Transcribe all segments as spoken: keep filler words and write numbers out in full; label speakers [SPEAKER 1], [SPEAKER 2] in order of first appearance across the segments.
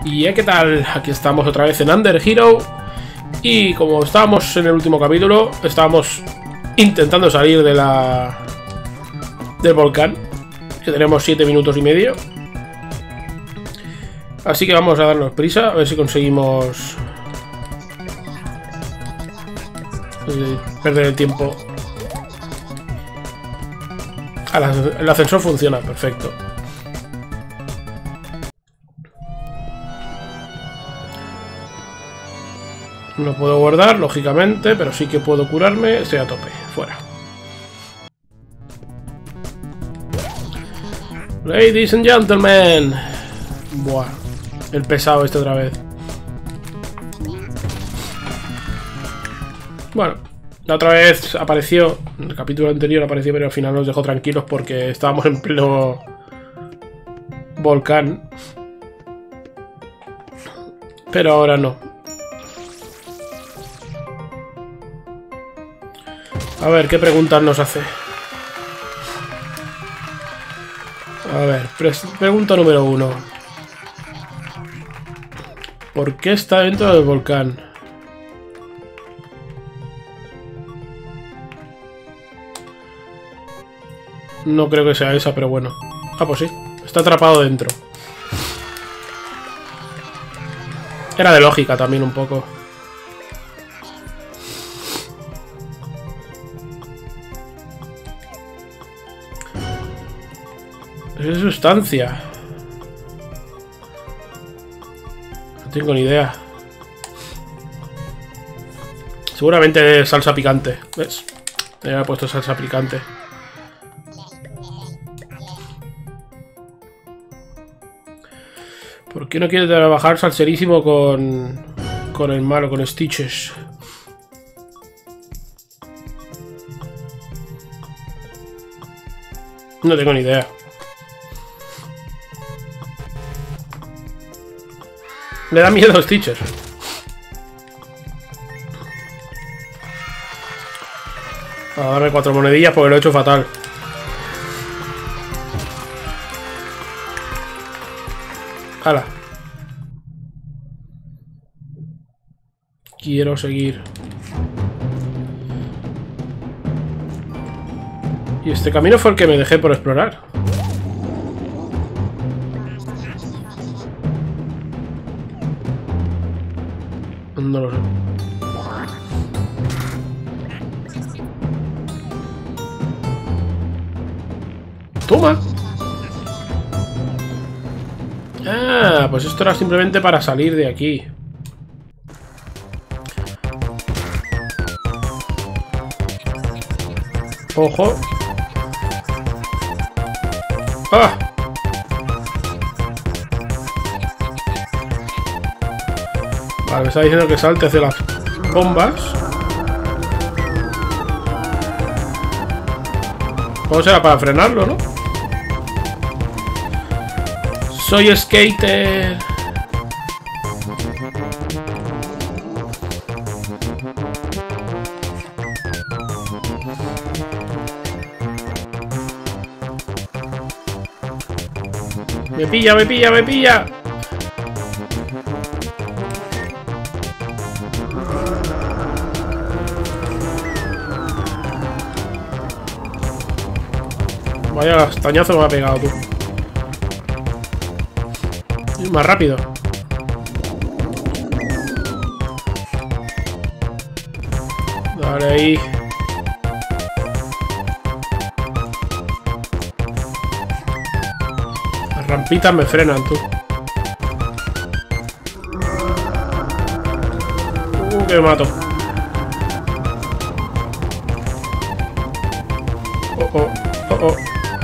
[SPEAKER 1] Y ¿qué tal? Aquí estamos otra vez en Under Hero. Y como estábamos en el último capítulo, estábamos intentando salir de la... del volcán. Que tenemos siete minutos y medio. Así que vamos a darnos prisa, a ver si conseguimos... eh, perder el tiempo. Ah, el ascensor funciona, perfecto. No puedo guardar, lógicamente, pero sí que puedo curarme. Estoy a tope, fuera. Ladies and gentlemen. Buah, el pesado este otra vez. Bueno, la otra vez apareció, en el capítulo anterior apareció, pero al final nos dejó tranquilos porque estábamos en pleno volcán. Pero ahora no. A ver, ¿qué preguntas nos hace? A ver, pregunta número uno. ¿Por qué está dentro del volcán? No creo que sea esa, pero bueno. Ah, pues sí. Está atrapado dentro. Era de lógica también un poco. ¿Qué sustancia? No tengo ni idea. Seguramente salsa picante. ¿Ves? Me había puesto salsa picante. ¿Por qué no quiere trabajar salserísimo con... con el malo, con Stitches? No tengo ni idea. Le da miedo a los Stitches. A darme cuatro monedillas porque lo he hecho fatal. ¡Hala! Quiero seguir. Y este camino fue el que me dejé por explorar. No lo sé. ¡Toma! Ah, pues esto era simplemente para salir de aquí. ¡Ojo! ¡Ah! Vale, me está diciendo que salte hacia las bombas. ¿Cómo será para frenarlo, no? Soy skater. Me pilla, me pilla, me pilla. Vaya castañazo me ha pegado, tú. Y más rápido. Dale ahí. Las rampitas me frenan, tú. Uh, que me mato. Oh, oh, oh, oh.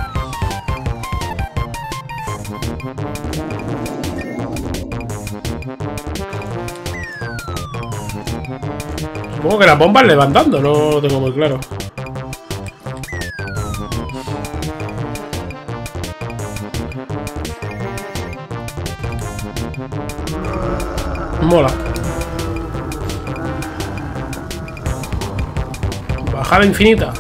[SPEAKER 1] Supongo que las bombas le van dando, no lo tengo muy claro. Mola. Bajada infinita.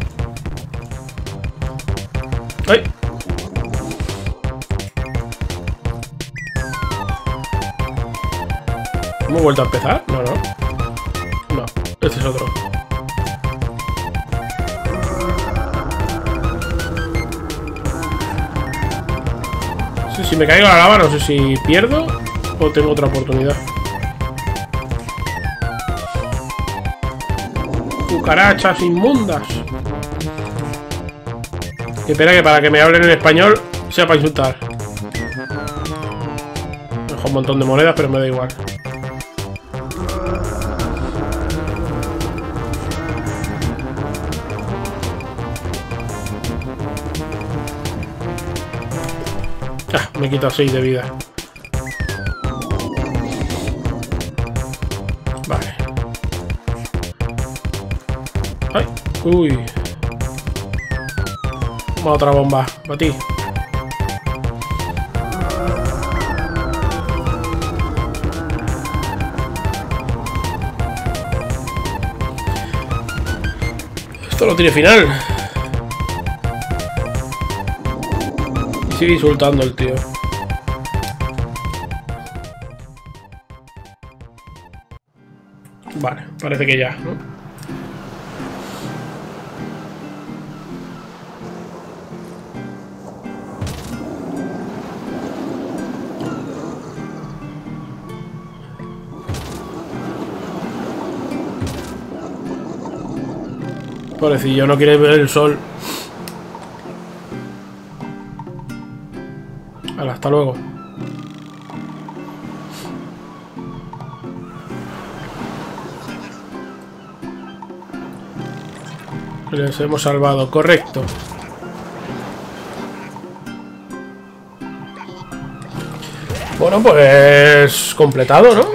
[SPEAKER 1] ¡Ay! ¿Hemos vuelto a empezar? No, no. No, este es otro. Sí, si me caigo a la lava, no sé si pierdo o tengo otra oportunidad. Cucarachas inmundas. Qué pena que para que me hablen en español sea para insultar. Me dejo un montón de monedas, pero me da igual. Ah, me he quitado seis de vida. Vale. Ay, uy. Vamos a otra bomba. Para ti. Esto no tiene final. Y sigue insultando el tío. Vale, parece que ya, ¿no? Pobrecillo, no quiere ver el sol. Hala, hasta luego. Les hemos salvado, correcto. Bueno, pues completado, ¿no?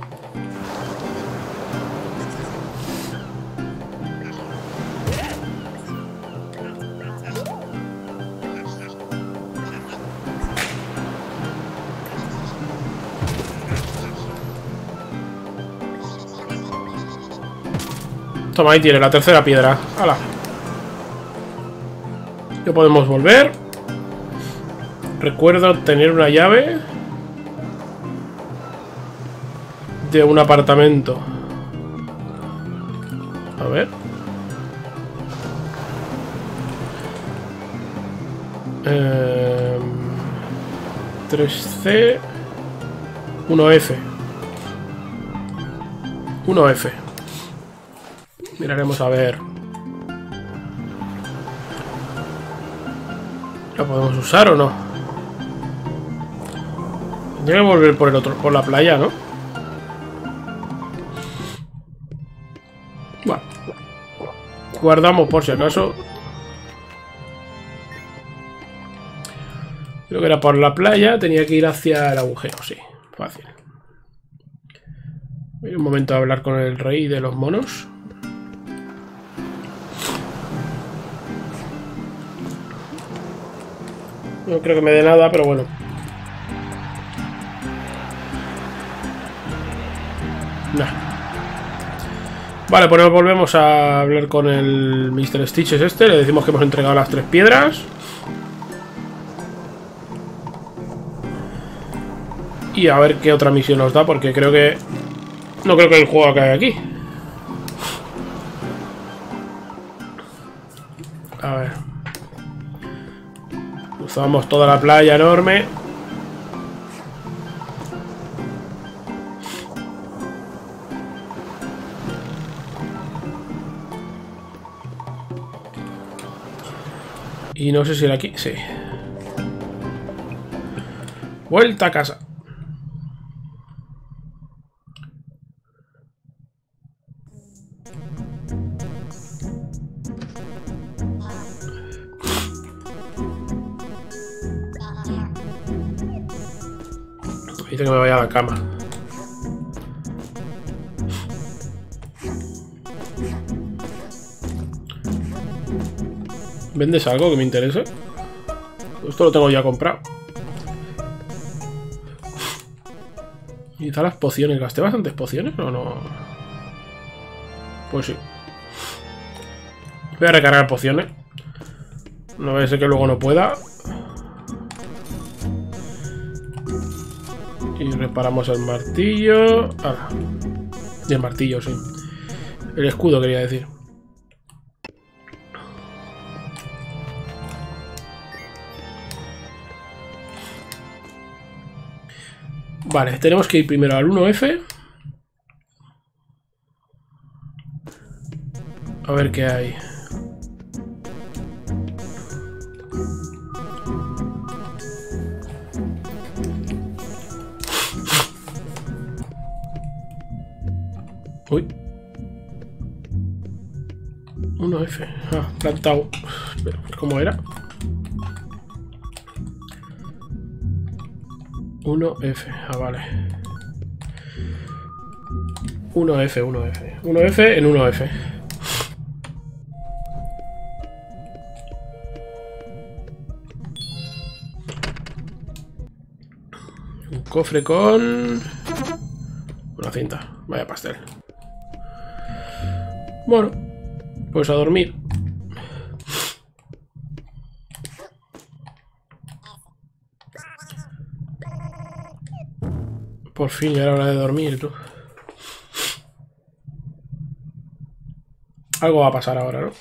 [SPEAKER 1] Toma, ahí tiene la tercera piedra. ¡Hala! Ya podemos volver. Recuerdo tener una llave de un apartamento. A ver. Eh, tres C uno F uno F. Miraremos a ver. ¿La podemos usar o no? Tendría que volver por el otro, por la playa, ¿no? Bueno. Guardamos por si acaso. Creo que era por la playa. Tenía que ir hacia el agujero, sí. Fácil. Voy un momento a hablar con el rey de los monos. No creo que me dé nada, pero bueno. Nah. Vale, pues nos volvemos a hablar con el mister Stitches este. Le decimos que hemos entregado las tres piedras. Y a ver qué otra misión nos da, porque creo que... No creo que el juego acabe aquí. A ver. Cruzamos toda la playa enorme. Y no sé si era aquí. Sí. Vuelta a casa. Dice que me vaya a la cama. ¿Vendes algo que me interese? Esto lo tengo ya comprado. Y tal, las pociones. ¿Gasté bastantes pociones o no? Pues sí. Voy a recargar pociones. No vaya a ser que luego no pueda. Y reparamos el martillo. Ah, y el martillo, sí. El escudo quería decir. Vale, tenemos que ir primero al uno F. A ver qué hay. Uy. uno F. Ah, plantado. ¿Cómo era? uno F. Ah, vale. uno F, uno F. uno F en uno F. Un cofre con... una cinta. Vaya pastel. Bueno, pues a dormir. Por fin ya era hora de dormir, tú. Algo va a pasar ahora, ¿no?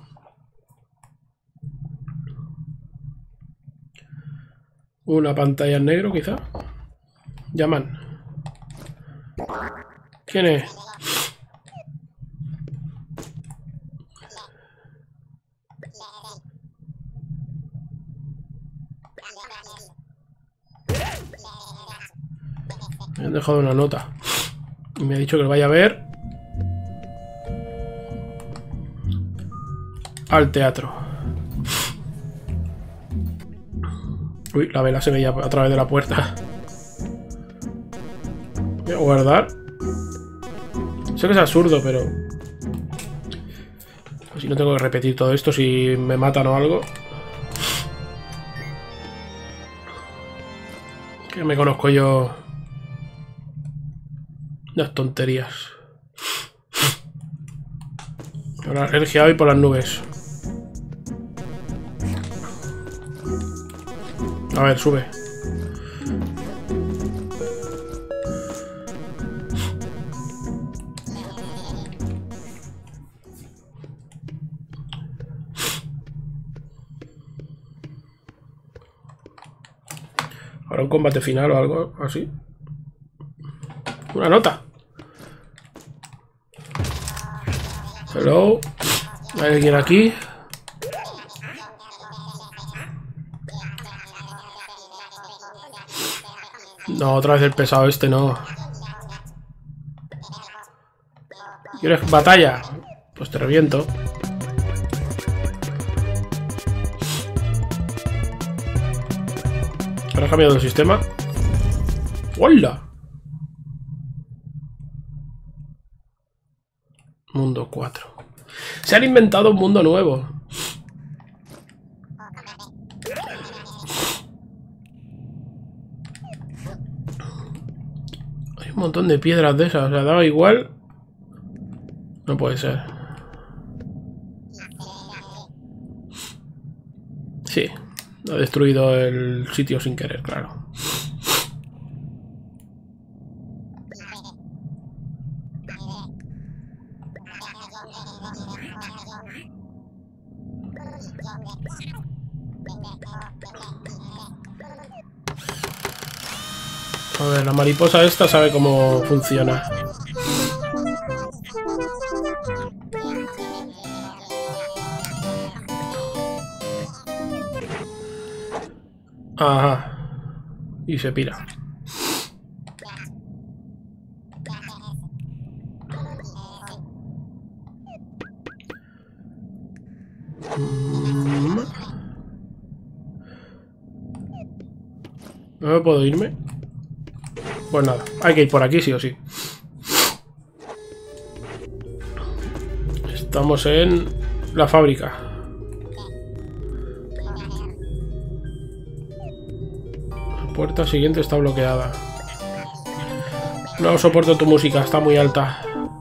[SPEAKER 1] Una pantalla en negro, quizá. Llaman. ¿Quién es? Me han dejado una nota. Y me ha dicho que lo vaya a ver al teatro. Uy, la vela se veía a través de la puerta. Voy a guardar. Sé que es absurdo, pero... si no tengo que repetir todo esto, si me matan o algo. Que me conozco yo... las tonterías. Ahora alergia hoy por las nubes. A ver, sube. Ahora un combate final o algo así. Una nota. Hello. ¿Hay alguien aquí? No, otra vez el pesado este, no. ¿Quieres batalla? Pues te reviento. ¿Ahora ha cambiado el sistema? ¡Hola! Mundo cuatro. Se han inventado un mundo nuevo. Hay un montón de piedras de esas. O sea, daba igual. No puede ser. Sí. Ha destruido el sitio sin querer, claro. A ver, la mariposa esta sabe cómo funciona. Ajá. Y se pira. ¿No me puedo irme? Pues nada, hay que ir por aquí sí o sí. Estamos en la fábrica. La puerta siguiente está bloqueada. No soporto tu música, está muy alta.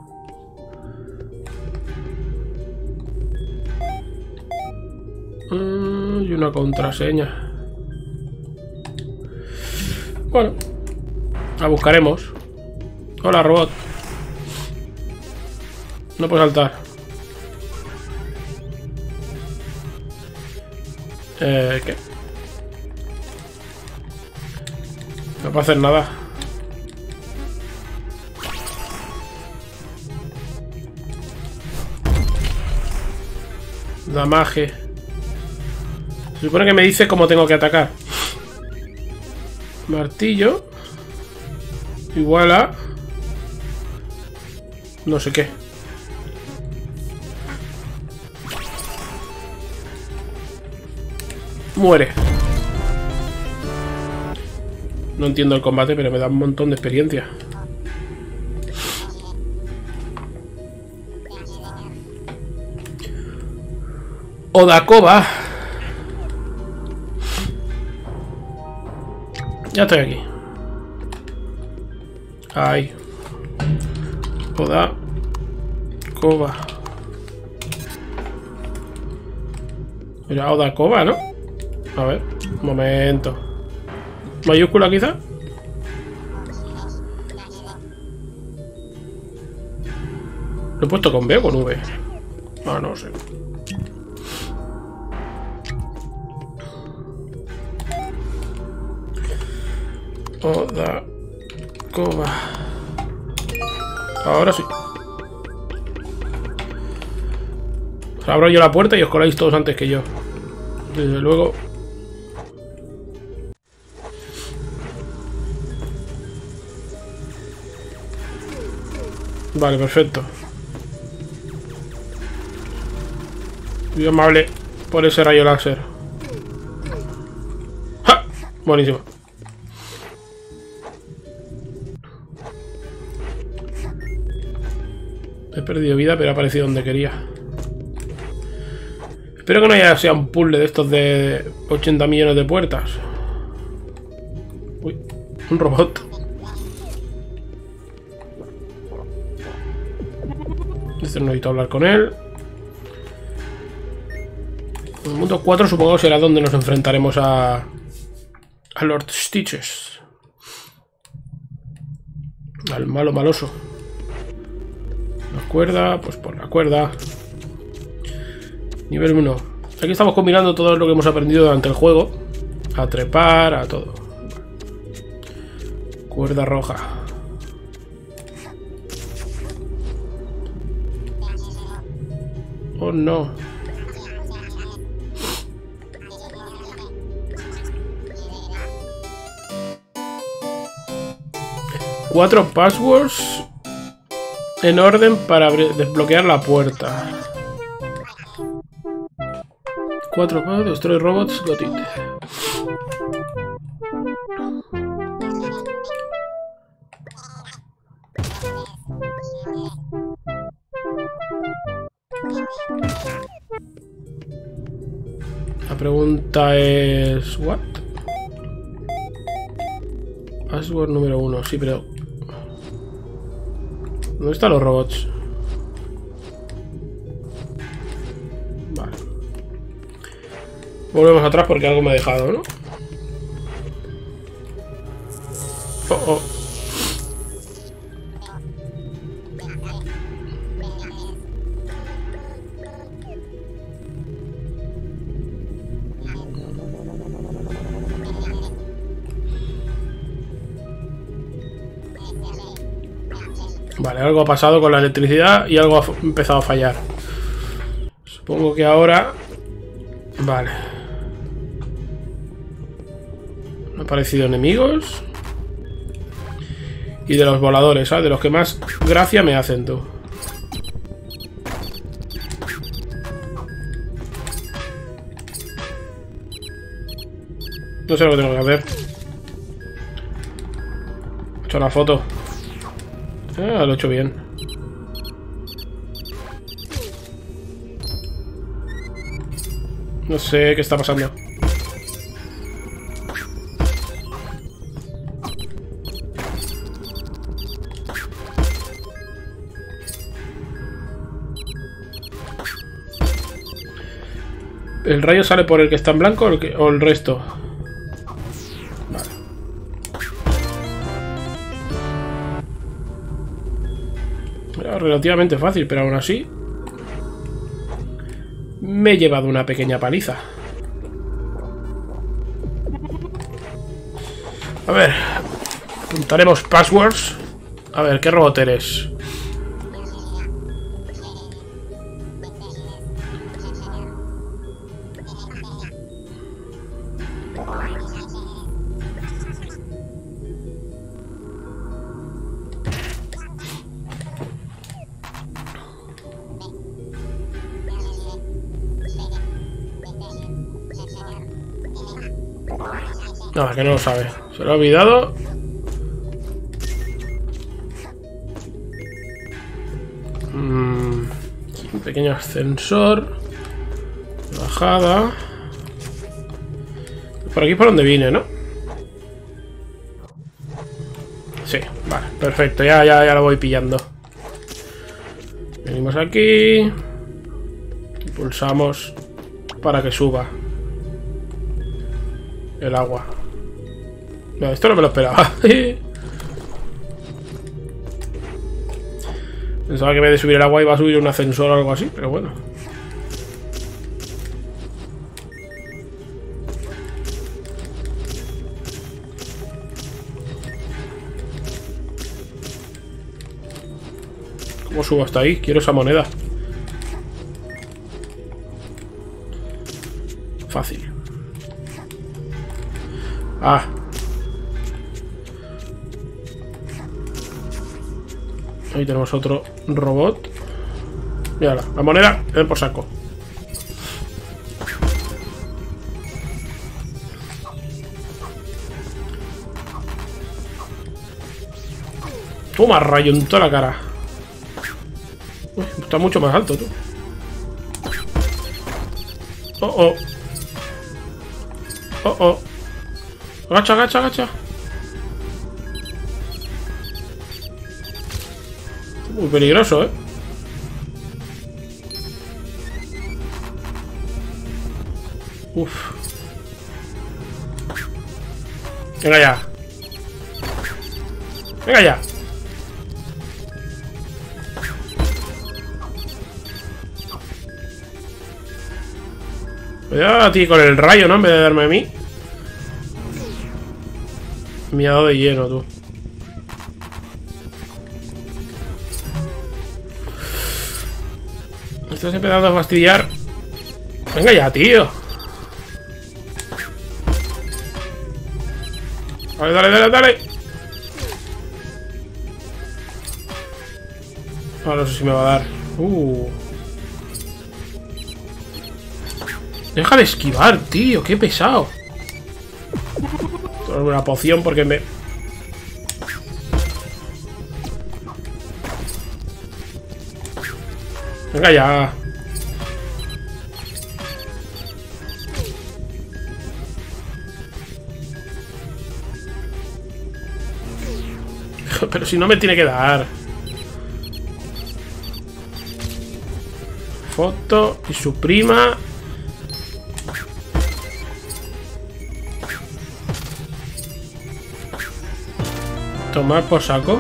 [SPEAKER 1] Mm, y una contraseña. Bueno. La buscaremos. Hola, robot. No puedo saltar. Eh, ¿qué? No puedo hacer nada. Damage. Se supone que me dice cómo tengo que atacar. Martillo. Igual a... no sé qué. Muere. No entiendo el combate, pero me da un montón de experiencia. Odakova. Ya estoy aquí. Ahí. Odakova. Era Odakova, ¿no? A ver, un momento. ¿Mayúscula quizá? ¿Lo he puesto con B o con V? Ah, no sé. Odakova. Ahora sí. Abro yo la puerta y os coláis todos antes que yo. Desde luego. Vale, perfecto. Muy amable por ese rayo láser. ¡Ja! Buenísimo. He perdido vida, pero ha aparecido donde quería. Espero que no haya sea un puzzle de estos de ochenta millones de puertas. Uy, un robot. Este no necesito hablar con él. En el mundo cuatro supongo que será donde nos enfrentaremos a... a Lord Stitches. Al malo maloso. La cuerda, pues por la cuerda. Nivel uno. Aquí estamos combinando todo lo que hemos aprendido durante el juego. A trepar, a todo. Cuerda roja. Oh no. Cuatro passwords en orden para desbloquear la puerta. Cuatro passwords, destroy robots, got it. La pregunta es... ¿what? Password número uno, sí, pero... ¿dónde están los robots? Vale. Volvemos atrás porque algo me ha dejado, ¿no? Oh, oh. Vale, algo ha pasado con la electricidad y algo ha empezado a fallar. Supongo que ahora... vale. Han aparecido enemigos. Y de los voladores, ¿sabes? De los que más gracia me hacen, tú. No sé lo que tengo que hacer. He hecho la foto. Ah, lo he hecho bien. No sé qué está pasando. ¿El rayo sale por el que está en blanco o el, que, o el resto? Vale. relativamente fácil, pero aún así me he llevado una pequeña paliza. A ver, apuntaremos passwords. A ver, ¿qué robot eres? No, que no lo sabe. Se lo ha olvidado. Mm, un pequeño ascensor. Bajada. Por aquí por donde vine, ¿no? Sí, vale, perfecto. Ya, ya, ya lo voy pillando. Venimos aquí. Y pulsamos para que suba el agua. No, esto no me lo esperaba. Pensaba que en vez de subir el agua iba a subir un ascensor o algo así, pero bueno. ¿Cómo subo hasta ahí? Quiero esa moneda. Fácil. Ah. Ahí tenemos otro robot. Mírala, la moneda, ven por saco. Toma, rayo en toda la cara. Uy, está mucho más alto, tú. Oh, oh. Oh, oh. Agacha, agacha, agacha. Muy peligroso, ¿eh? Uf. Venga ya. Venga ya. Cuidado a ti con el rayo, ¿no? En vez de darme a mí. Me ha dado de lleno, tú. Me estás empezando a fastidiar. Venga ya, tío. Dale, dale, dale, dale. Ah, no sé si me va a dar. Uh. Deja de esquivar, tío. Qué pesado. Tengo una poción porque me... Venga ya. Pero si no me tiene que dar. Foto y su prima. Tomar por saco.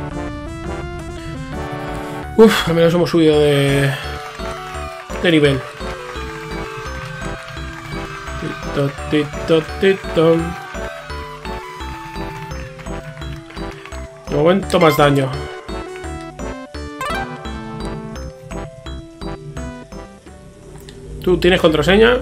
[SPEAKER 1] Uf, al menos hemos subido de... de nivel. Tito, tito, tito. De momento más daño. ¿Tú tienes contraseña?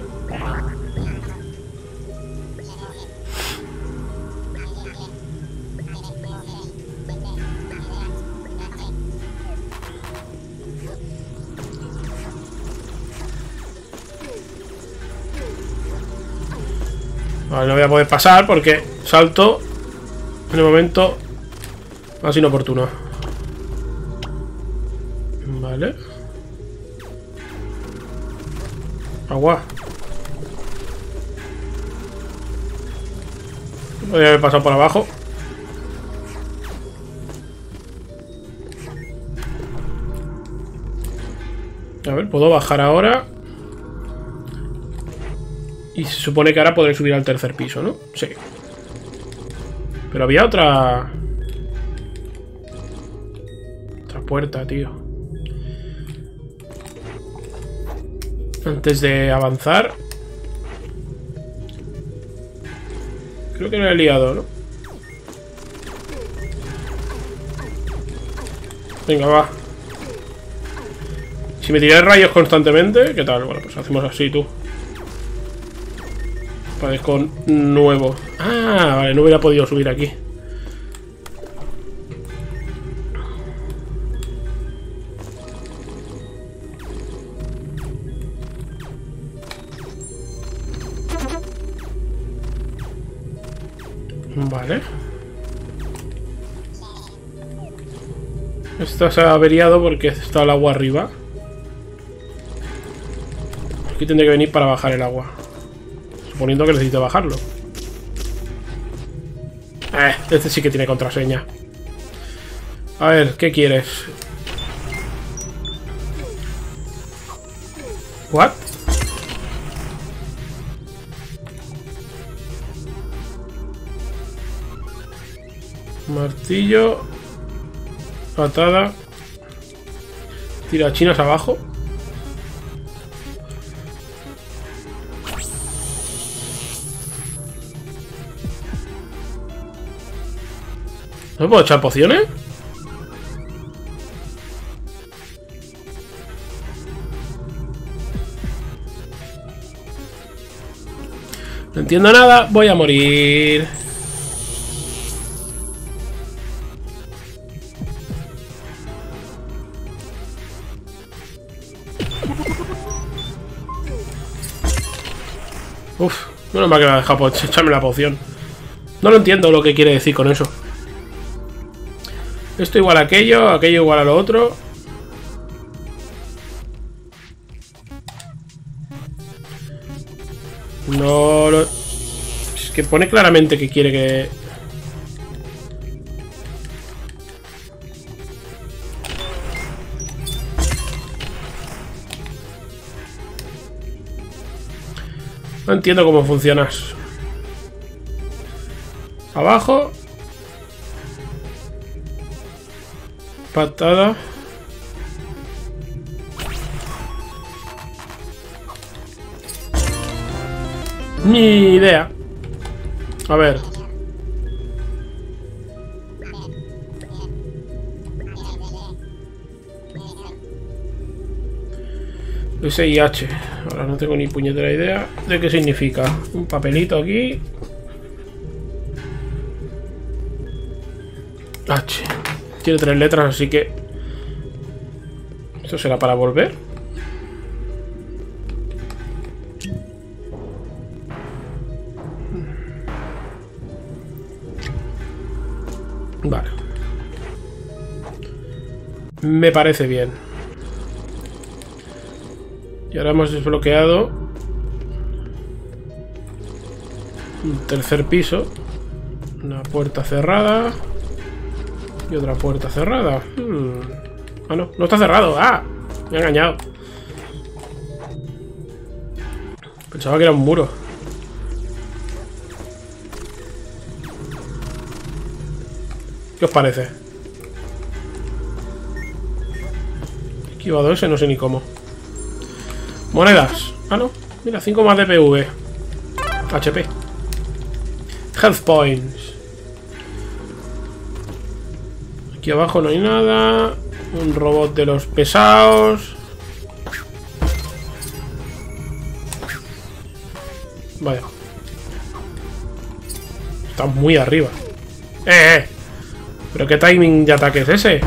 [SPEAKER 1] Vale, no voy a poder pasar porque salto en el momento más inoportuno. Vale. Agua. Podría haber pasado por abajo. A ver, puedo bajar ahora. Y se supone que ahora podré subir al tercer piso, ¿no? Sí. Pero había otra... otra puerta, tío. Antes de avanzar. Creo que lo he liado, ¿no? Venga, va. Si me tiráis rayos constantemente, ¿qué tal? Bueno, pues hacemos así, tú. Parezco nuevo. Ah, vale, no hubiera podido subir aquí. Vale. Esto se ha averiado porque está el agua arriba. Aquí tendré que venir para bajar el agua. Suponiendo que necesito bajarlo. Eh, este sí que tiene contraseña. A ver, ¿qué quieres? ¿What? Martillo. Patada. Tirachinas abajo. ¿No me puedo echar pociones? No entiendo nada, voy a morir. Uf, no me ha quedado dejado echarme la poción. No lo entiendo lo que quiere decir con eso. Esto igual a aquello, aquello igual a lo otro. No lo... Es que pone claramente que quiere que... No entiendo cómo funcionas. Abajo. Patada. Ni idea. A ver. S y H. Ahora no tengo ni puñetera idea de qué significa. Un papelito aquí. H. Tiene tres letras, así que... ¿Esto será para volver? Vale. Me parece bien. Y ahora hemos desbloqueado un tercer piso. Una puerta cerrada. Y otra puerta cerrada. Hmm. Ah, no, no está cerrado. Ah, me he engañado. Pensaba que era un muro. ¿Qué os parece? He esquivado ese, no sé ni cómo. Monedas. Ah, no. Mira, cinco más de P V. H P. Health points. Aquí abajo no hay nada. Un robot de los pesados. Vaya. Está muy arriba. ¡Eh, eh! ¿Pero qué timing de ataque es ese?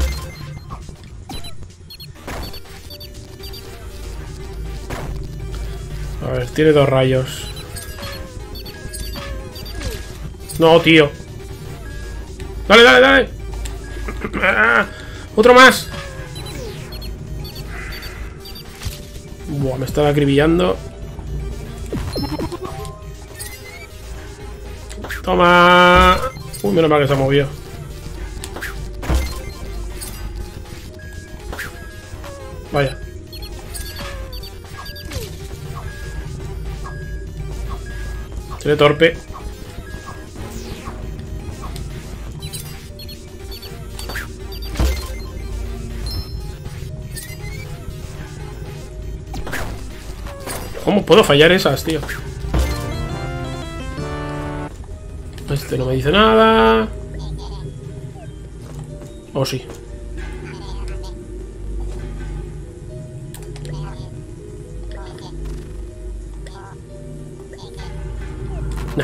[SPEAKER 1] A ver, tiene dos rayos. No, tío. Dale, dale, dale. Otro más. Buah, me están acribillando. Toma. Uy, menos mal que se ha movido. Vaya. Seré torpe. ¿Cómo puedo fallar esas, tío? Este no me dice nada. ¿O sí? Nah.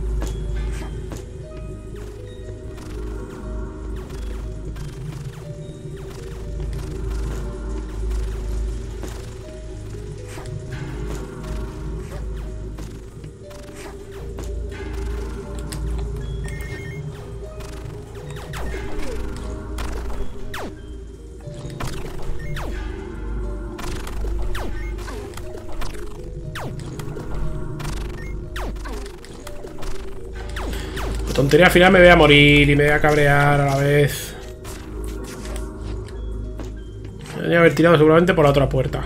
[SPEAKER 1] Tontería, al final me voy a morir y me voy a cabrear a la vez. Me voy a haber tirado seguramente por la otra puerta.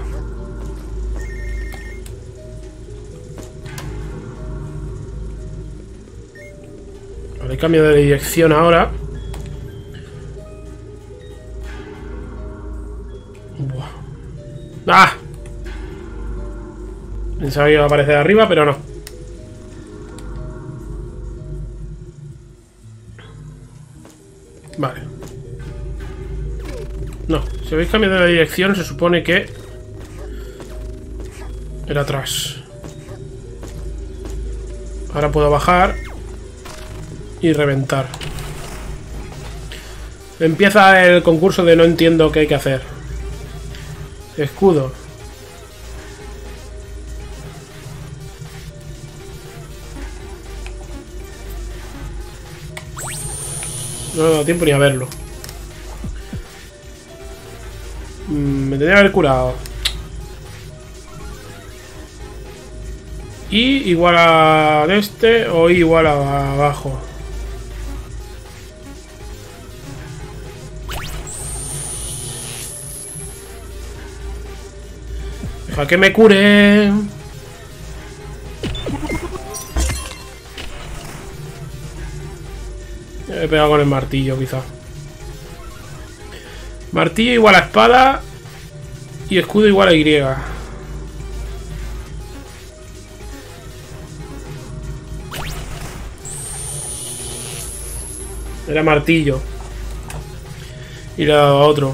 [SPEAKER 1] Vale, cambio de dirección ahora. Buah. ¡Ah! Pensaba que iba a aparecer arriba, pero no. Vale. No, si habéis cambiado de dirección se supone que era atrás. Ahora puedo bajar y reventar. Empieza el concurso de no entiendo qué hay que hacer. Escudo. No me ha dado tiempo ni a verlo. Mm, me tendría que haber curado. Y igual a este o igual a abajo. Deja que me cure. He pegado con el martillo, quizá. Martillo igual a espada. Y escudo igual a Y. Era martillo. Y le he dado a otro.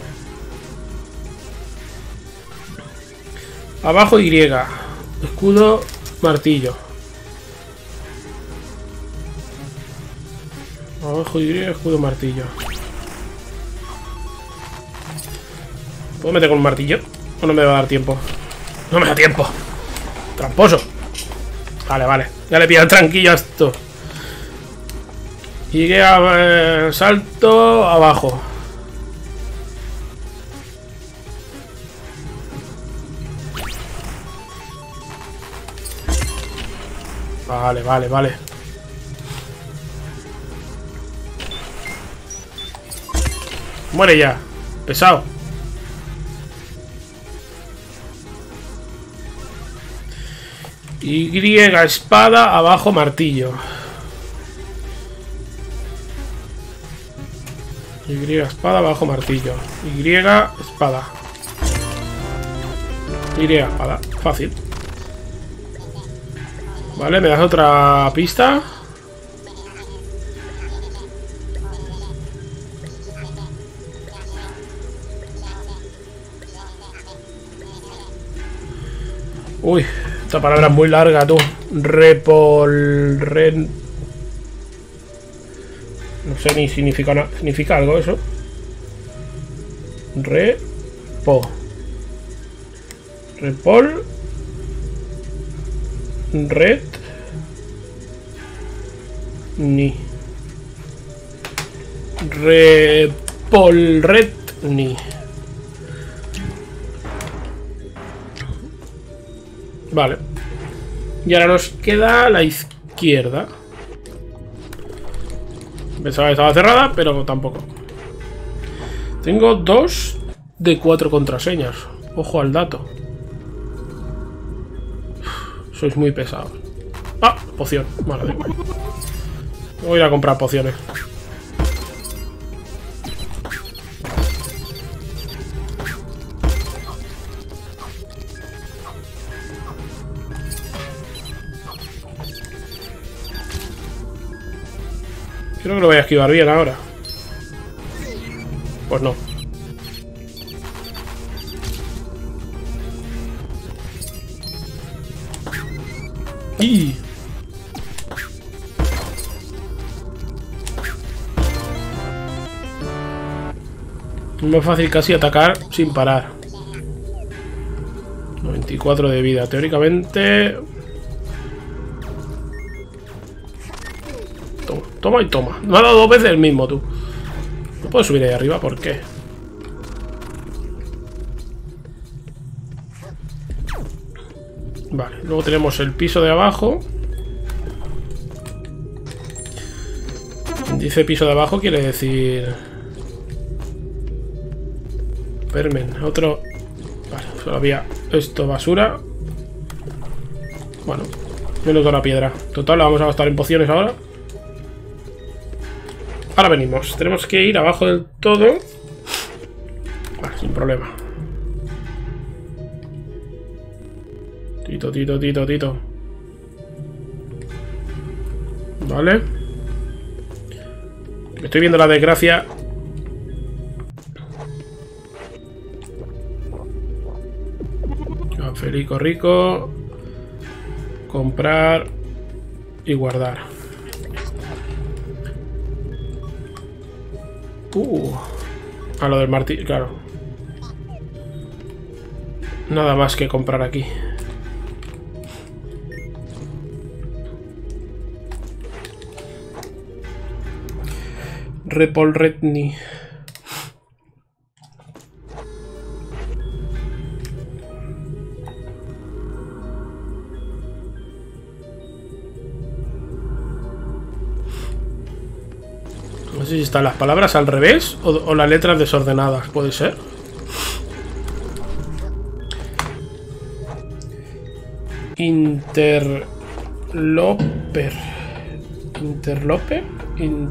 [SPEAKER 1] Abajo Y. Escudo, martillo. Abajo Y, escudo, martillo. ¿Puedo meter con un martillo? ¿O no me va a dar tiempo? No me da tiempo. Tramposo. Vale, vale. Ya le he pillado tranquilo a esto. Y que eh, salto abajo. Vale, vale, vale. Muere ya. Pesado. Y espada, abajo martillo. Y espada, abajo martillo. Y espada. Y espada. Fácil. Vale, ¿me das otra pista? Uy, esta palabra es muy larga, tú. Repol... Ren... No sé ni significa nada. ¿Significa algo eso? Repo. Repol... Red... Ni. Repol... Red... Ni. Vale. Y ahora nos queda la izquierda. Pensaba que estaba cerrada, pero tampoco. Tengo dos de cuatro contraseñas. Ojo al dato. Uf, sois muy pesados. Ah, poción. Vale, da igual. Voy a ir a comprar pociones. Creo que lo voy a esquivar bien ahora. Pues no. ¡Y! Es más fácil casi atacar sin parar. noventa y cuatro de vida. Teóricamente... Toma, toma y toma. Me ha dado dos veces el mismo, tú. No puedo subir ahí arriba, ¿por qué? Vale, luego tenemos el piso de abajo. Dice piso de abajo, quiere decir... Permen, otro... Vale, solo había esto, basura. Bueno, menos de una piedra. Total, la vamos a gastar en pociones ahora. Ahora venimos. Tenemos que ir abajo del todo. Vale, sin problema. Tito, tito, tito, tito. Vale. Me estoy viendo la desgracia. Felico rico. Comprar. Y guardar. Uh. A lo del martillo, claro. Nada más que comprar aquí. Repolretni. No sé si están las palabras al revés o, o las letras desordenadas, puede ser. Interloper. Interloper. In...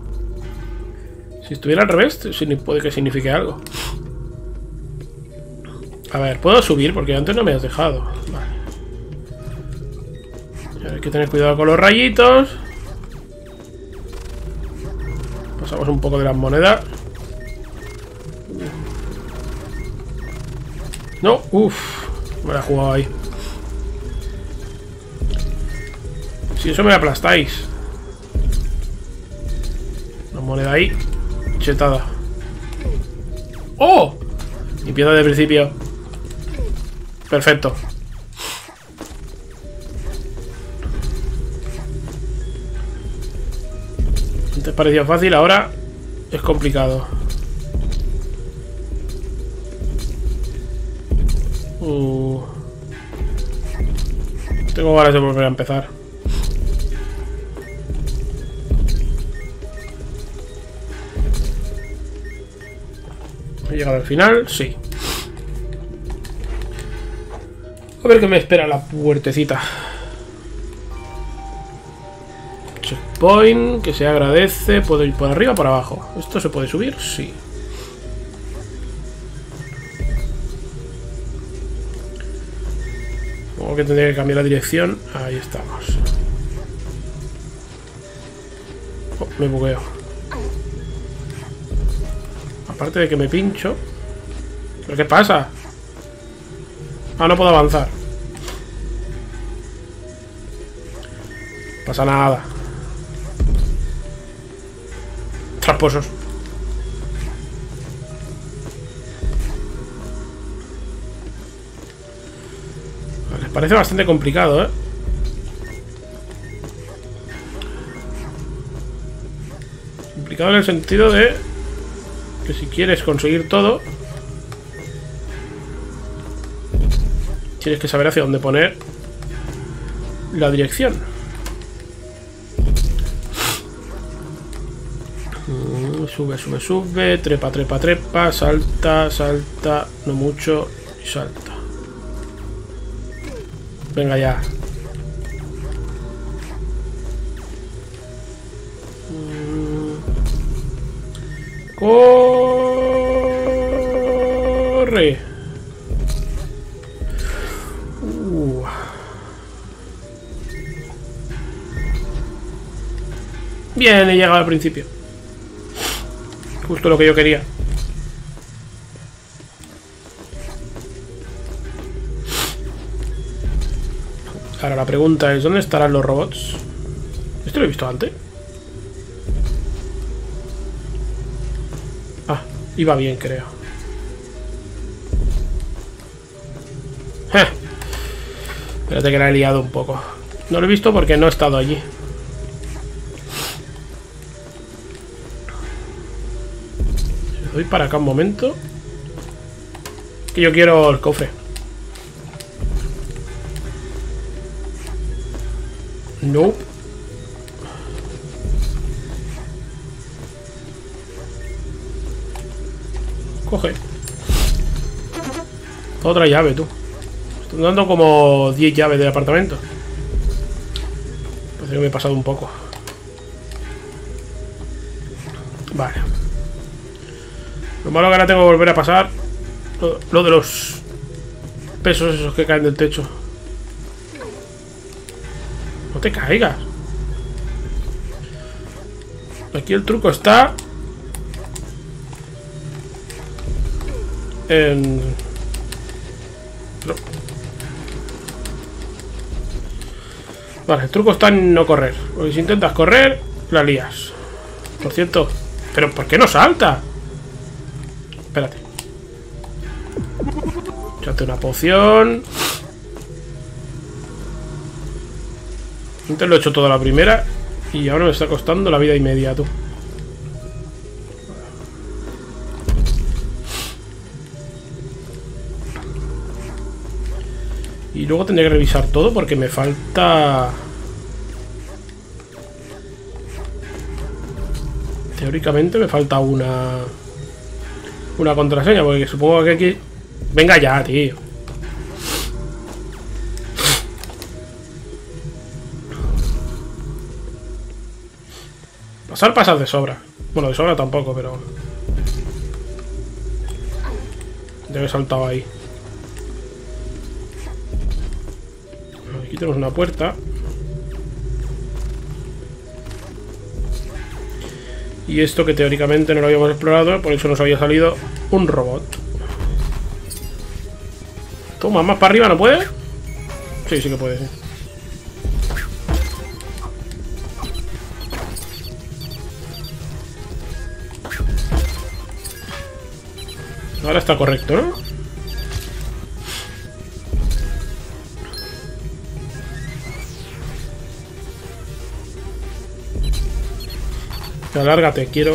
[SPEAKER 1] Si estuviera al revés, puede que signifique algo. A ver, ¿puedo subir? Porque antes no me has dejado. Vale. Hay que tener cuidado con los rayitos. Pasamos un poco de las monedas. No, uff. Me la he jugado ahí. Si eso me aplastáis. Una moneda ahí. Chetada. ¡Oh! Mi piedra de principio. Perfecto. Antes parecía fácil, ahora es complicado. Uh. Tengo ganas de volver a empezar. ¿He llegado al final? Sí. A ver qué me espera la puertecita. Checkpoint, que se agradece. ¿Puedo ir por arriba o por abajo? ¿Esto se puede subir? Sí. Supongo que tendría que cambiar la dirección. Ahí estamos. Oh, me bugueo. Aparte de que me pincho. ¿Pero qué pasa? Ah, no puedo avanzar. No pasa nada. Tramposos. Les parece bastante complicado, ¿eh? Complicado en el sentido de que si quieres conseguir todo, tienes que saber hacia dónde poner la dirección. Sube, sube, sube. Trepa, trepa, trepa. Salta, salta. No mucho. Y salta. Venga ya. Corre. Uh. Bien, he llegado al principio. Justo lo que yo quería. Ahora la pregunta es, ¿dónde estarán los robots? ¿Esto lo he visto antes? Ah, iba bien, creo. ¡Eh! Espérate que la he liado un poco. No lo he visto porque no he estado allí. Doy para acá un momento. Que yo quiero el cofre. No. Coge. Otra llave, tú. Estoy dando como diez llaves del apartamento. Parece que me he pasado un poco. Vale. Lo malo que ahora tengo que volver a pasar lo, lo de los pesos esos que caen del techo. No te caigas. Aquí el truco está en... No. Vale, el truco está en no correr. Porque si intentas correr, la lías. Por cierto, ¿pero por qué no salta? Espérate. Échate una poción. Antes lo he hecho toda la primera y ahora me está costando la vida y media, tú. Y luego tendré que revisar todo porque me falta... Teóricamente me falta una... Una contraseña, porque supongo que aquí... Venga ya, tío. Pasar, pasar de sobra. Bueno, de sobra tampoco, pero... Debe haber saltado ahí. Aquí tenemos una puerta. Y esto que teóricamente no lo habíamos explorado, por eso nos había salido un robot. Toma, más para arriba, ¿no puede? Sí, sí que puede, sí. Ahora está correcto, ¿no? Alárgate, quiero...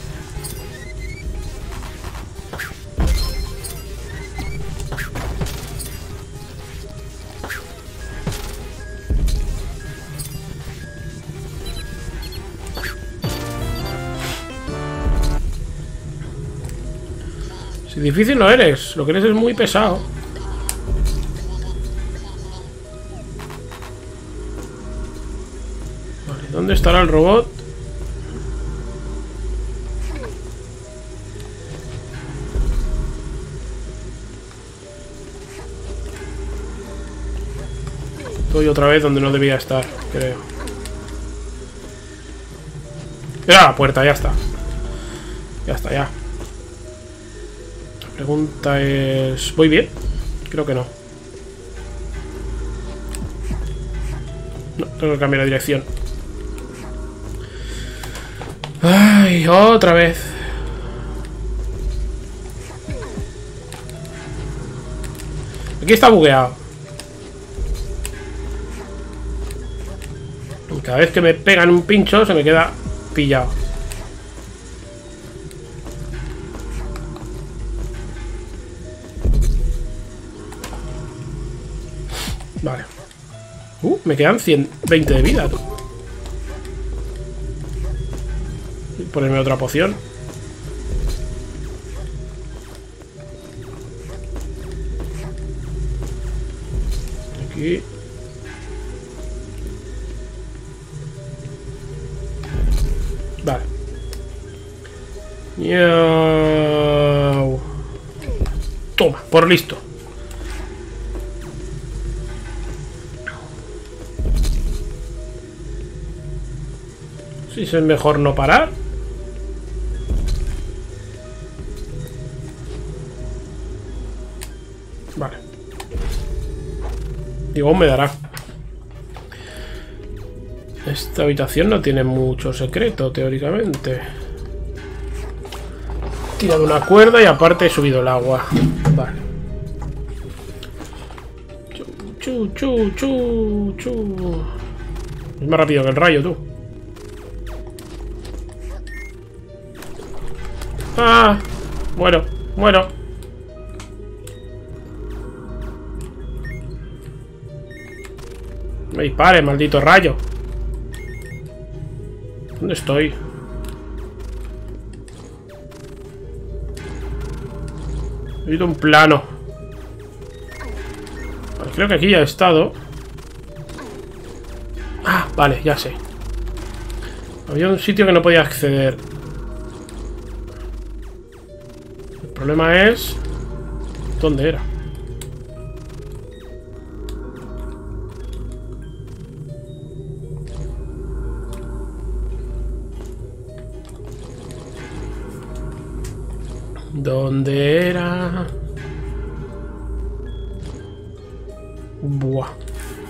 [SPEAKER 1] Si difícil no eres, lo que eres es muy pesado. Vale, ¿dónde estará el robot? Estoy otra vez donde no debía estar, creo. Era la puerta, ya está. Ya está, ya. La pregunta es... ¿Voy bien? Creo que no. No, tengo que cambiar la dirección. Ay, otra vez. Aquí está bugueado. Cada vez que me pegan un pincho se me queda pillado. Vale. Uh, me quedan ciento veinte de vida. Voy a ponerme otra poción. Aquí. Vale. Miau. Toma, por listo. Sí, ¿Es mejor no parar? Vale. Digo, me dará. Esta habitación no tiene mucho secreto, teóricamente. He tirado una cuerda y aparte he subido el agua. Vale. Chu, chu, chu, chu. Es más rápido que el rayo, tú. Ah, bueno, bueno. Me dispare, maldito rayo. ¿Dónde estoy? He ido un plano. Vale, creo que aquí ya he estado. Ah, vale, ya sé. Había un sitio que no podía acceder. El problema es... ¿dónde era? ¿Dónde era? Buah.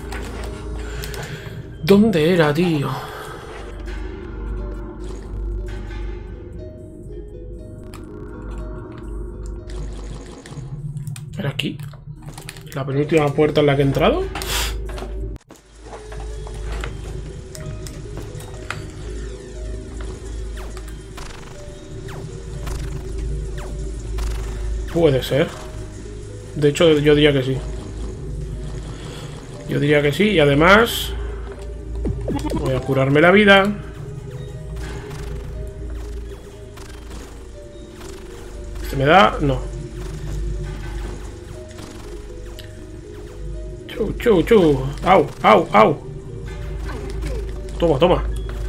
[SPEAKER 1] ¿Dónde era, tío? ¿Era aquí? ¿La penúltima puerta en la que he entrado? Puede ser. De hecho, yo diría que sí. Yo diría que sí. Y además... voy a curarme la vida. ¿Este me da? No. Chu, chu, chu. Au, au, au. Toma, toma.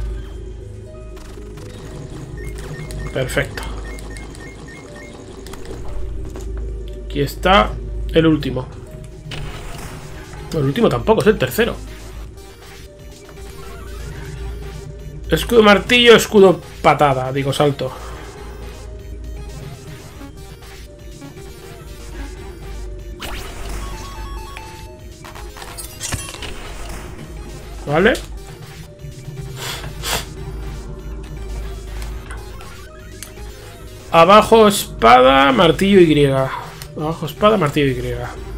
[SPEAKER 1] Perfecto. Aquí está el último. El último tampoco, es el tercero. Escudo martillo, escudo patada. Digo, salto. Vale. Abajo espada, martillo Y. Abajo espada, martillo Y.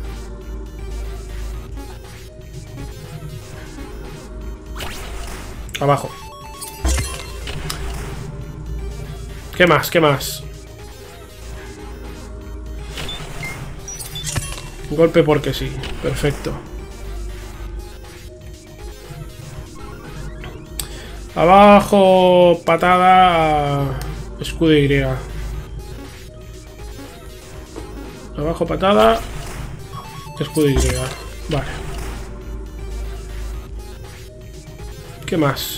[SPEAKER 1] Abajo. ¿Qué más? ¿Qué más? Golpe porque sí. Perfecto. Abajo, patada, escudo Y. Abajo, patada, escudo Y. Vale. ¿Qué más?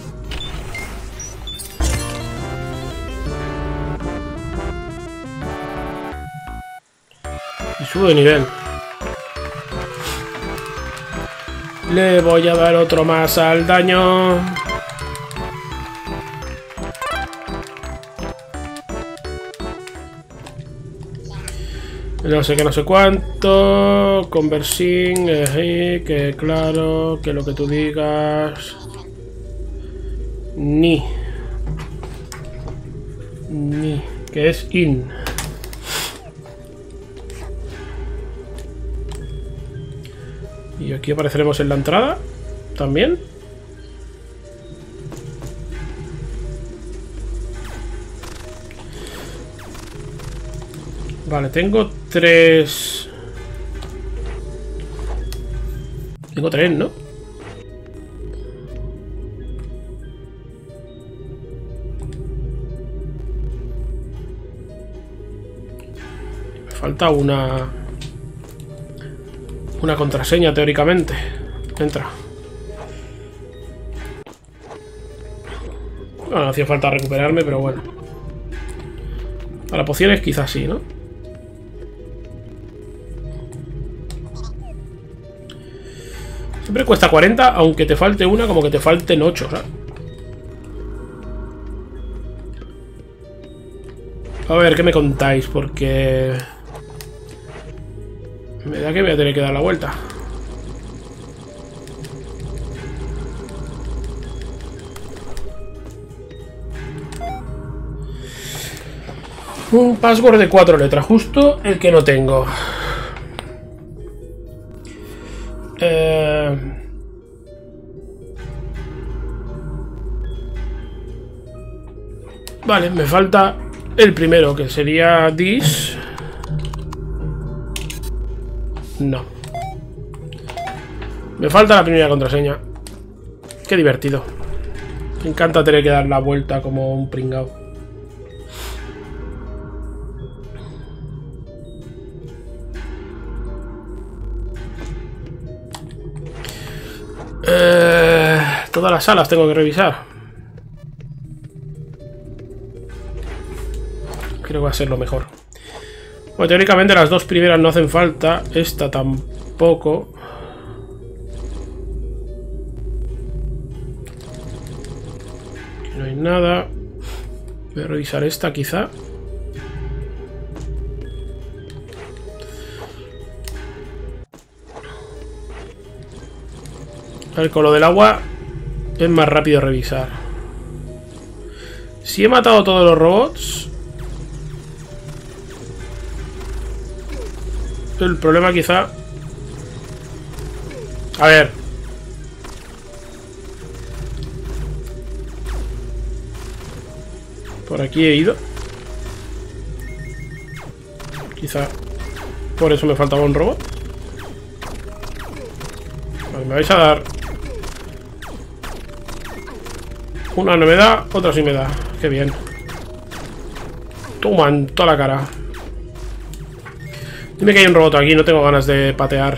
[SPEAKER 1] Y subo de nivel. Le voy a dar otro más al daño. No sé qué, no sé cuánto. Conversing, eh, que claro, que lo que tú digas. Ni. Ni. Que es in. Y aquí apareceremos en la entrada. También. Vale, tengo tres. Tengo tres, ¿no? Me falta una... una contraseña, teóricamente. Entra. Bueno, no hacía falta recuperarme, pero bueno. Para pociones quizás sí, ¿no? Siempre cuesta cuarenta, aunque te falte una, como que te falten ocho, ¿sabes? A ver, ¿qué me contáis? Porque... me da que voy a tener que dar la vuelta. Un password de cuatro letras, justo el que no tengo. Eh... Vale, me falta el primero, que sería this. No. Me falta la primera contraseña. Qué divertido. Me encanta tener que dar la vuelta como un pringao. Eh, todas las salas tengo que revisar. Creo que va a ser lo mejor. Bueno, teóricamente las dos primeras no hacen falta. Esta tampoco. Aquí no hay nada. Voy a revisar esta quizá. A ver, con lo del agua es más rápido revisar. Si he matado a todos los robots, el problema quizá... A ver. Por aquí he ido. Quizá por eso me faltaba un robot. Vale, me vais a dar... Una no me da, otra sí me da. Qué bien. Toma en toda la cara. Dime que hay un robot aquí, no tengo ganas de patear.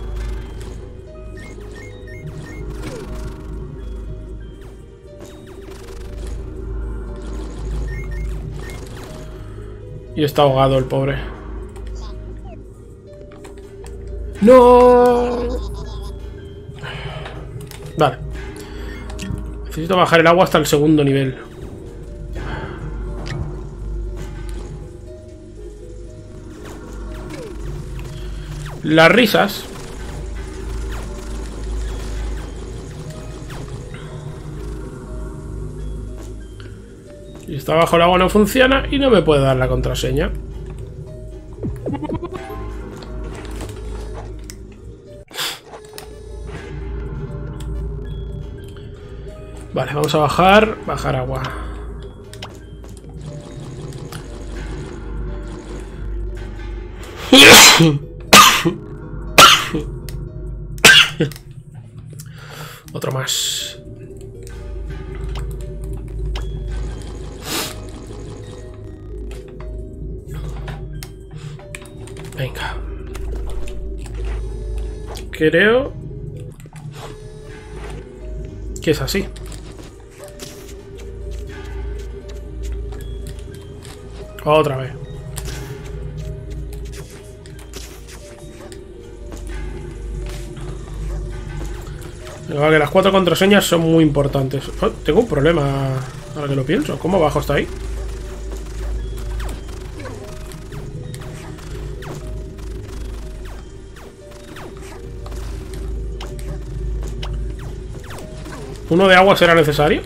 [SPEAKER 1] Y está ahogado el pobre. ¡No! Vale. Necesito bajar el agua hasta el segundo nivel. Las risas. Si está bajo el agua no funciona y no me puede dar la contraseña. Vale, vamos a bajar. Bajar agua. Otro más. Venga. Creo que es así. Otra vez. Venga, que las cuatro contraseñas son muy importantes. Oh, tengo un problema ahora que lo pienso. ¿Cómo bajo hasta ahí? ¿Uno de agua será necesario?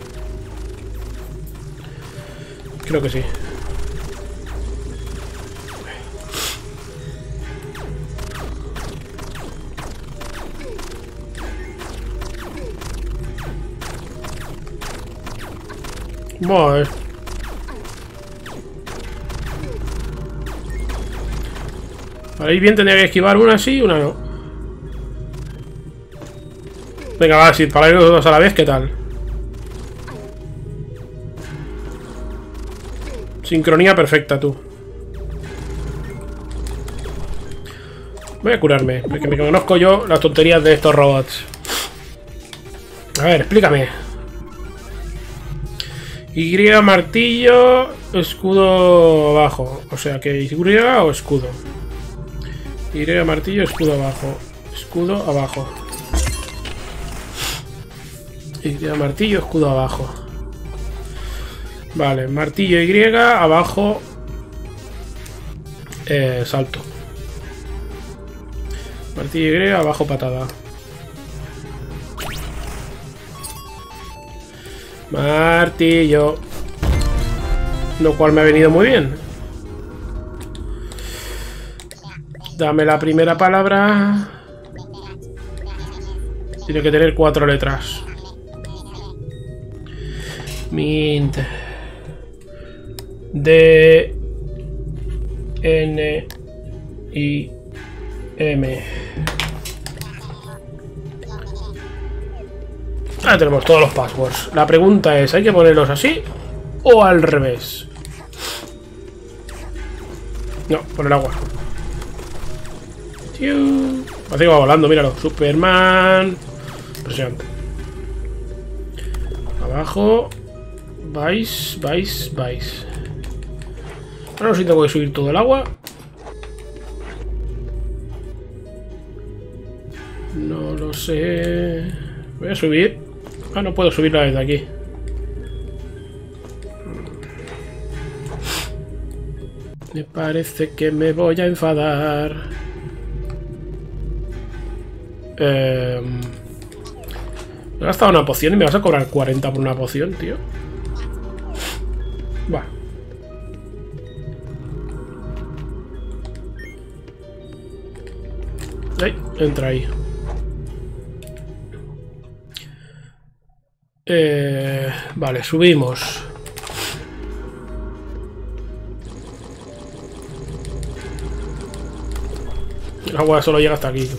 [SPEAKER 1] Creo que sí. Vale. Para ir bien tendría que esquivar una sí y una no. Venga, va, si para ir los dos a la vez, ¿qué tal? Sincronía perfecta, tú. Voy a curarme, porque me conozco yo las tonterías de estos robots. A ver, explícame. Y martillo, escudo abajo. O sea que Y o escudo. Y martillo, escudo abajo. Escudo abajo. Y martillo, escudo abajo. Vale, martillo Y, abajo Eh, salto. Martillo Y, abajo patada. Martillo. Lo cual me ha venido muy bien. Dame la primera palabra. Tiene que tener cuatro letras. Mint. D. N. I. M. Ahora tenemos todos los passwords. La pregunta es, ¿hay que ponerlos así o al revés? No, por el agua. Parece que va volando, míralo. Superman. Impresionante. Abajo. Vais, vais, vais. Ahora no sé si tengo que subir todo el agua. No lo sé. Voy a subir. Ah, no puedo subirla desde aquí. Me parece que me voy a enfadar. Eh, me he gastado una poción y me vas a cobrar cuarenta por una poción, tío. Va. Ahí, entra ahí. Eh, vale, subimos. El agua solo llega hasta aquí.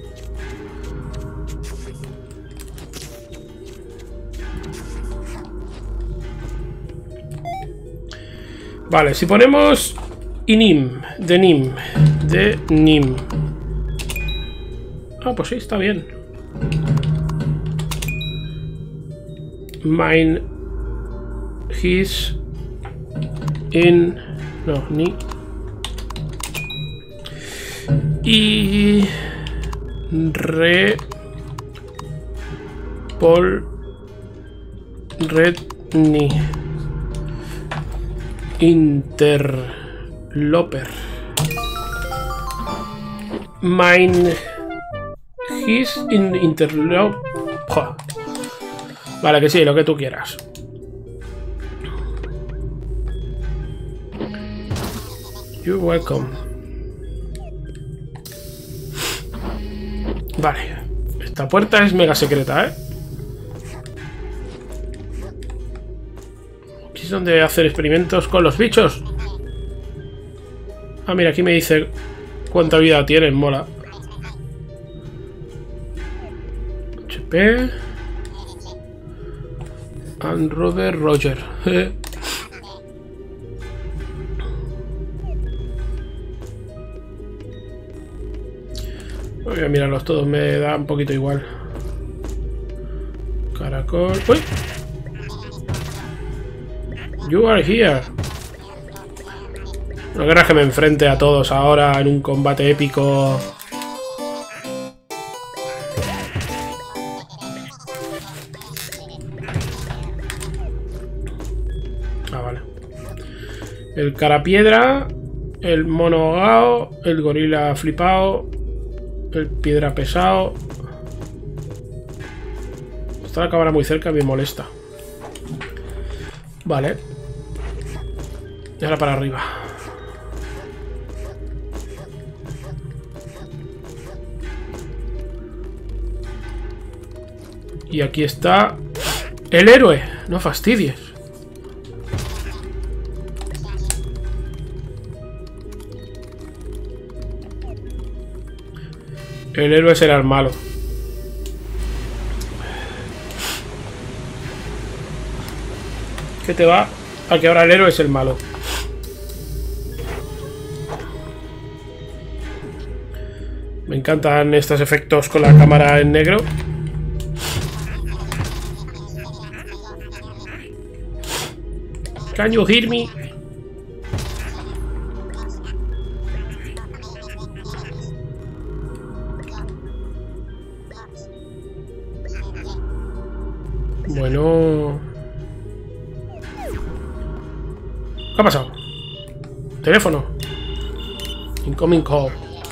[SPEAKER 1] Vale, si ponemos Inim, de Nim, de Nim. Ah, pues sí, está bien. Mine, his, in, no, ni. Y re, pol, red, ni. Interloper. Mine his in interloper. Vale, que sí, lo que tú quieras. You're welcome. Vale. Esta puerta es mega secreta, ¿eh? Aquí es donde hacer experimentos con los bichos. Ah, mira, aquí me dice cuánta vida tienen, mola. H P. And Robert Roger. Voy a mirarlos todos, me da un poquito igual. Caracol. ¡Uy! You are here. No querrás que me enfrente a todos ahora en un combate épico. Ah, vale. El carapiedra, el mono ahogado, el gorila flipado, el piedra pesado. Está la cámara muy cerca, me molesta. Vale. Y ahora para arriba. Y aquí está el héroe. No fastidies. El héroe será el malo. ¿Qué te va? A que ahora el héroe es el malo. Me encantan estos efectos con la cámara en negro. Can you hear me? Bueno... ¿Qué ha pasado? Teléfono. Incoming call.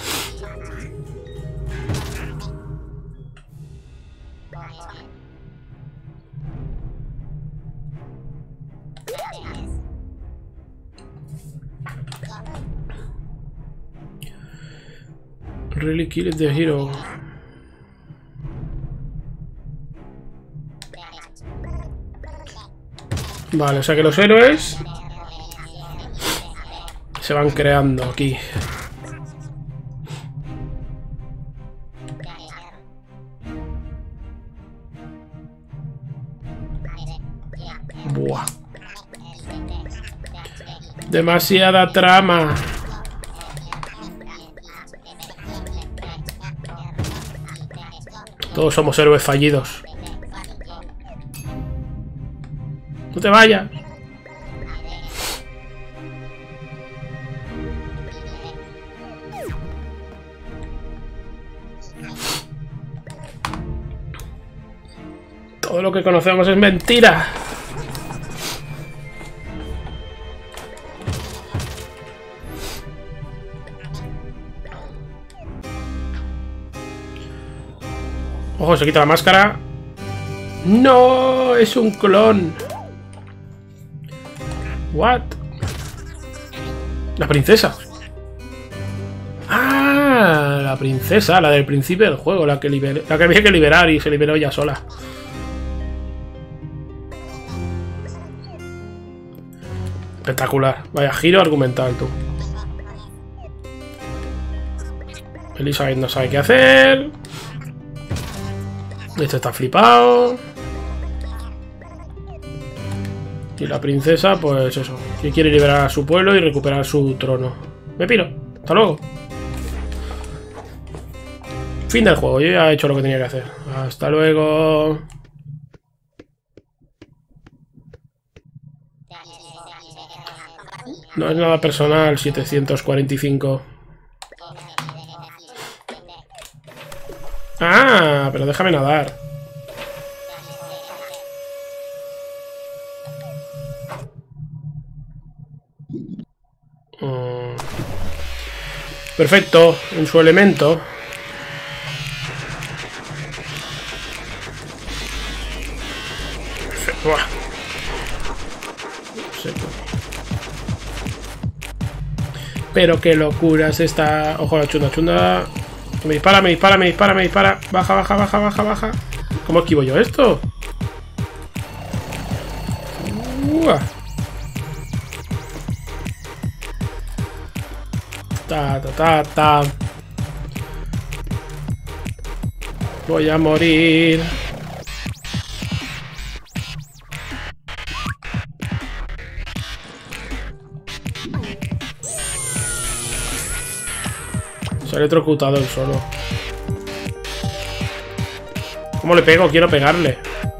[SPEAKER 1] Really killed the hero. Vale, o sea que los héroes se van creando aquí. Buah. Demasiada trama. Todos somos héroes fallidos. No te vayas. Todo lo que conocemos es mentira. Ojo, se quita la máscara. No, es un clon. What? La princesa. Ah, la princesa, la del principio del juego, la que liberé, la que había que liberar y se liberó ella sola. Espectacular. Vaya giro argumental, tú. Elizabeth no sabe qué hacer. Este está flipado. Y la princesa, pues eso, que quiere liberar a su pueblo y recuperar su trono. Me piro. Hasta luego. Fin del juego. Yo ya he hecho lo que tenía que hacer. Hasta luego. No es nada personal, setecientos cuarenta y cinco. Ah, pero déjame nadar. Mm. Perfecto, en su elemento. Perfecto. Buah. Pero qué locura es esta. Ojo a la chunda, chunda. Me dispara, me dispara, me dispara, me dispara. Baja, baja, baja, baja, baja. ¿Cómo esquivo yo esto? Uah. Ta, ta, ta, ta. Voy a morir. Se ha electrocutado el solo. ¿Cómo le pego? Quiero pegarle.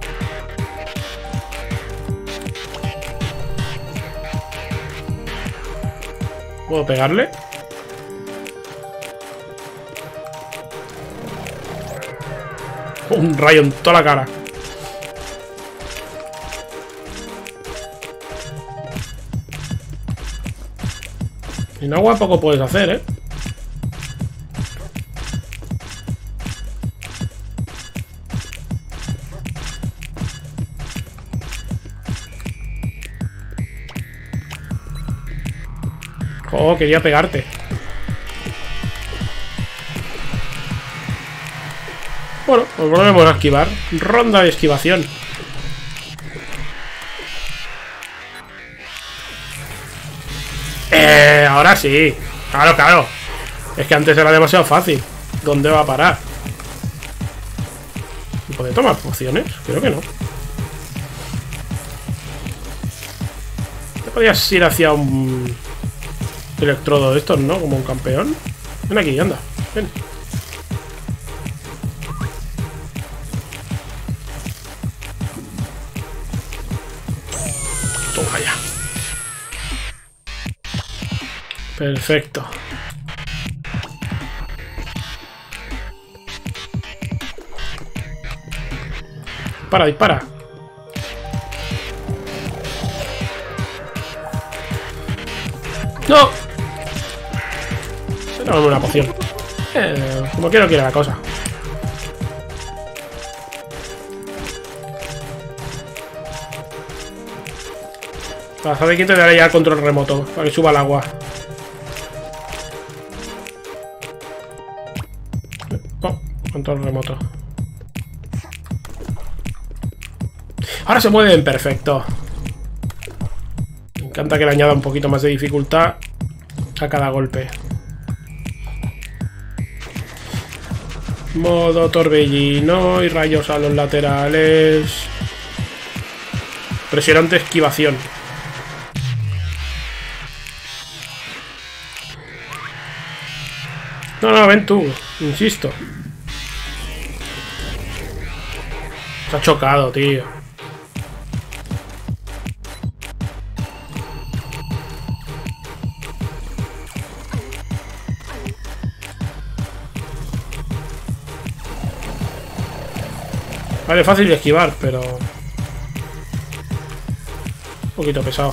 [SPEAKER 1] ¿Puedo pegarle? Un rayo en toda la cara. En agua poco puedes hacer, ¿eh? Oh, quería pegarte. Bueno, pues volvemos a esquivar. Ronda de esquivación. Eh, ahora sí. Claro, claro. Es que antes era demasiado fácil. ¿Dónde va a parar? ¿Puede tomar pociones? Creo que no. ¿Te podías ir hacia un electrodo de estos, no? Como un campeón. Ven aquí, anda. Ven. Toma ya. Perfecto. Para, dispara. ¡No! Dame una poción. Eh, como quiero quiere la cosa. Para saber quién te dará ya el control remoto para que suba el agua. Oh, control remoto. Ahora se mueven perfecto. Me encanta que le añada un poquito más de dificultad a cada golpe. Modo torbellino y rayos a los laterales. Presionante esquivación. No, no, ven tú, insisto. Se ha chocado, tío. Vale, fácil de esquivar, pero... un poquito pesado.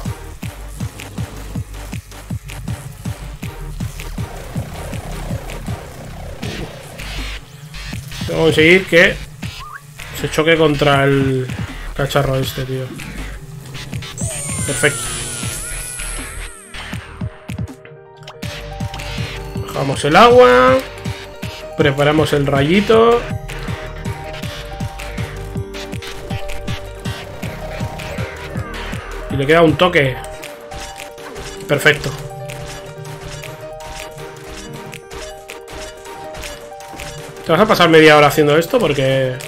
[SPEAKER 1] Tengo que conseguir que se choque contra el cacharro este, tío. Perfecto. Bajamos el agua. Preparamos el rayito. Y le queda un toque. Perfecto. Te vas a pasar media hora haciendo esto porque...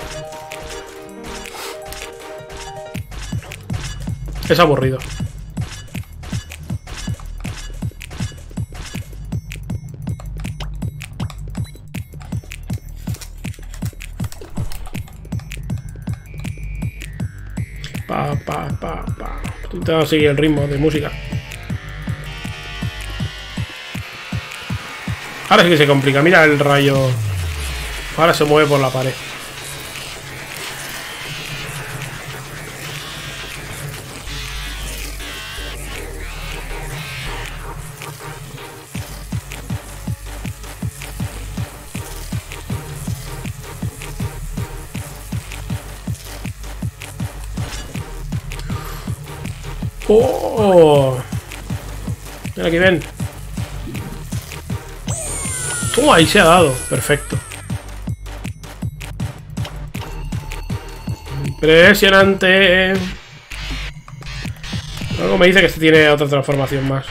[SPEAKER 1] es aburrido. Pa, pa, pa, pa. Estoy intentando seguir el ritmo de música. Ahora sí que se complica. Mira el rayo. Ahora se mueve por la pared. ¡Oh! Mira aquí, ven. ¡Oh! Ahí se ha dado. Perfecto. Impresionante. Algo me dice que este tiene otra transformación más.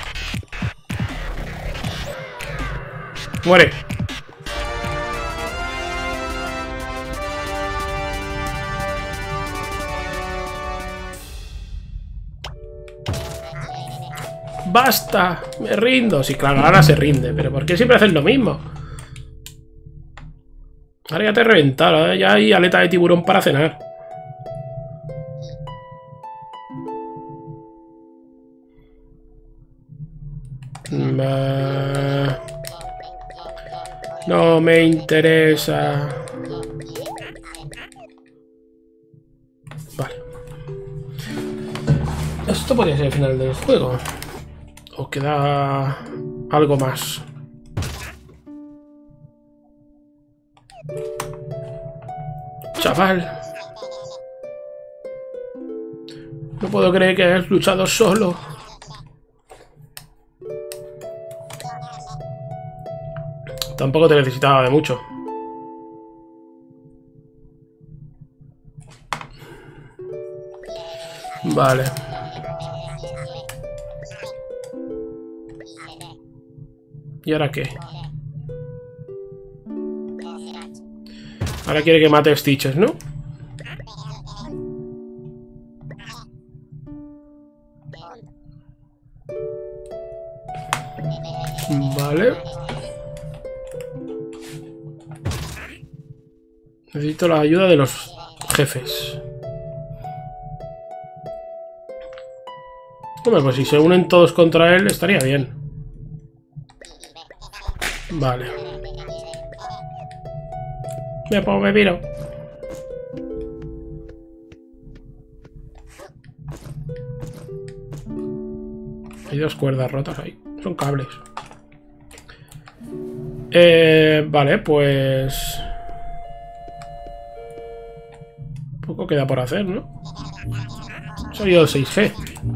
[SPEAKER 1] Muere. ¡Basta! Me rindo. Sí, claro, ahora se rinde. Pero ¿por qué siempre hacen lo mismo? Ahora ya te he reventado. ¿eh? Ya hay aleta de tiburón para cenar. No me interesa. Vale. Esto podría ser el final del juego. ¿O queda algo más? Chaval. No puedo creer que hayas luchado solo. Tampoco te necesitaba de mucho. Vale. ¿Y ahora qué? Ahora quiere que mate a Stitches, ¿no? Vale. Necesito la ayuda de los jefes. Hombre, pues si se unen todos contra él estaría bien. Vale. Me pongo, me miro. Hay dos cuerdas rotas ahí. Son cables. Eh, vale, pues... Poco queda por hacer, ¿no? Soy yo el seis G.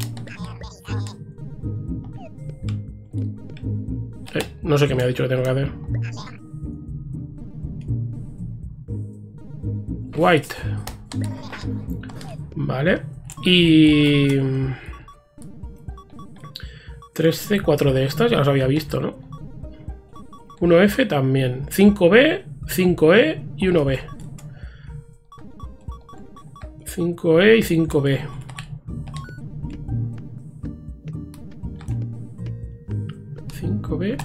[SPEAKER 1] Eh, no sé qué me ha dicho que tengo que hacer. White. Vale. Y... tres C, cuatro de estas, ya las había visto, ¿no? uno F también. cinco B, cinco E y uno B. cinco E y cinco B. cinco B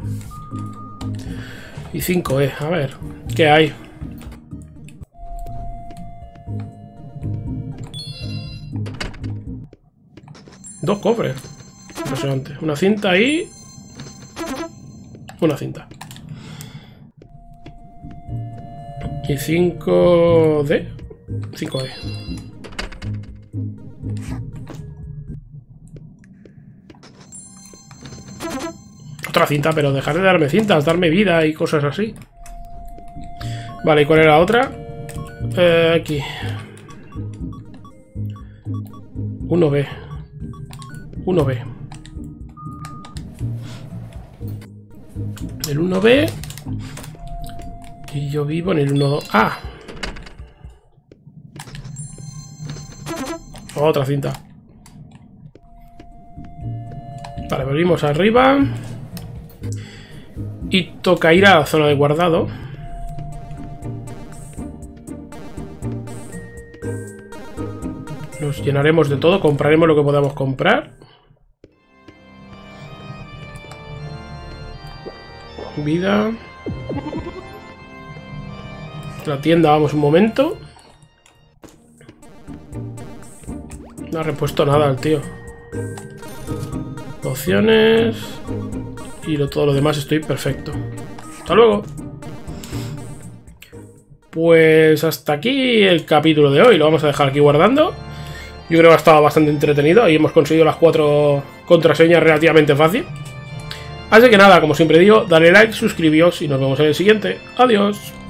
[SPEAKER 1] y cinco E. A ver, ¿qué hay? Dos cofres. Impresionante. Una cinta y... una cinta. Y cinco D. cinco E. Otra cinta, pero dejar de darme cintas, darme vida y cosas así. Vale, ¿y cuál era la otra? Eh, aquí. uno B. uno B. El uno B. Y yo vivo en el uno dos. ¡Ah! Otra cinta. Vale, volvimos arriba. Y toca ir a la zona de guardado. Nos llenaremos de todo. Compraremos lo que podamos comprar. Vida. La tienda, vamos un momento. No ha repuesto nada el tío. Opciones. Y lo, todo lo demás estoy perfecto. Hasta luego. Pues hasta aquí el capítulo de hoy. Lo vamos a dejar aquí guardando. Yo creo que ha estado bastante entretenido. Y hemos conseguido las cuatro contraseñas relativamente fácil. Así que nada, como siempre digo, dale like, suscribíos y nos vemos en el siguiente. Adiós.